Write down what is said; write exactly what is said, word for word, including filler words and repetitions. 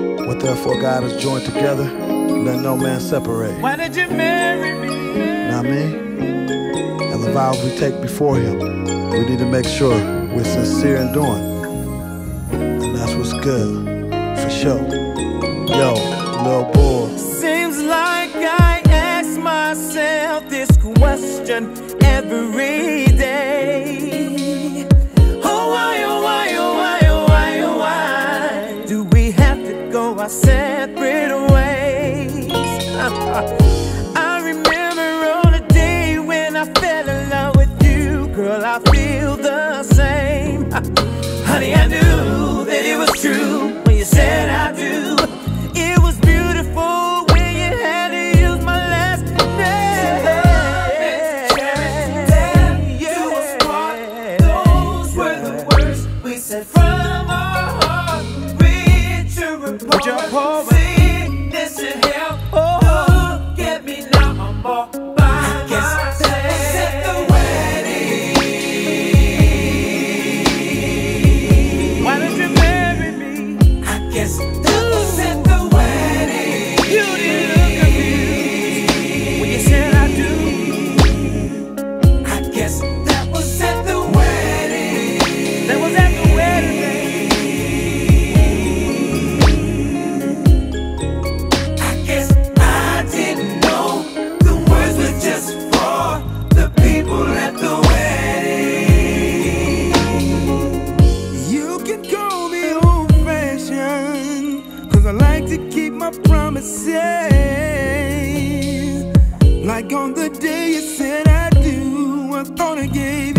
What therefore God has joined together, let no man separate. Why did you marry me? Now me, and the vows we take before Him, we need to make sure we're sincere in doing. And that's what's good, for sure. Yo, little boy. Seems like I ask myself this question every day. Oh why, oh why, oh why, oh why, oh why do we have to go our separate ways? I remember on a day when I fell in love with you, girl, I feel the same. Honey, I knew that it was true when you said I do. It was beautiful when you had to use my last name. You were smart, those were the words we said from our heart. Read your report, see this should help. Oh, get me now, I'm all by myself. Set the wedding. Why did you marry me? I guess that was set the wedding. You didn't look confused when you said I do. I guess that was at the wedding. That was at the wedding day. I guess I didn't know the words were just for the people at the wedding. You can call me old-fashioned, 'cause I like to keep my promises. Like on the day you said I do, I thought I gave